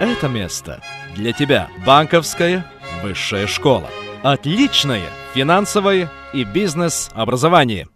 это место для тебя. Банковская высшая школа. Отличное финансовое и бизнес-образование.